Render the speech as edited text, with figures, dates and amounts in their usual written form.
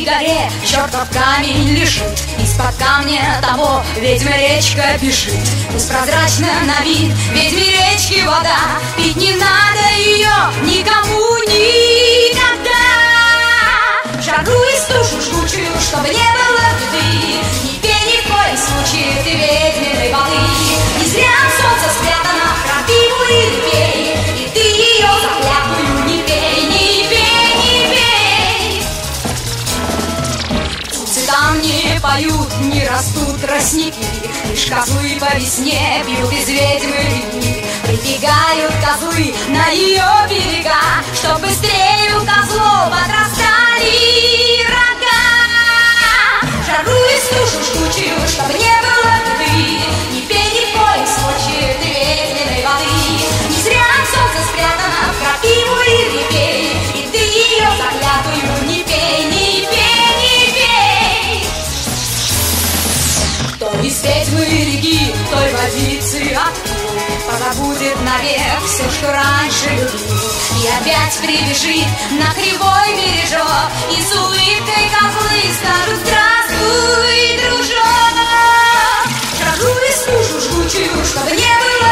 горе чертов камень лежит, из-под камня того ведьма речка бежит. Пусть прозрачна на вид ведьме речки вода, пить не надо ее никому никогда. В жару и стужу жгучую, чтобы не было беды, не пей ни в коем случае ты ведьминой воды. Не зря солнце спрятано в крапиву и репей, и ты ее заклятую не пей, не пей, не пей. Птицы там не поют, не растут тростники, лишь козлы по весне пьют из ведьмы реки. Прибегают козлы на ее берега, чтоб быстрее у козлов отрастали рога. В жару и стужу жгучую, чтобы не было беды, не пей ни в коем случае ты ведьминой воды. Не зря солнце спрятано в крапиву и репей, и ты ее заклятую не пей, не пей, не пей. Кто из ведьмы реки, той водицы отпил, позабудет навек все, что раньше любил, и опять прибежит на кривой бережок, и с улыбкой козлы скажут: здравствуй, дружок. В жару и стужу жгучую, чтобы не было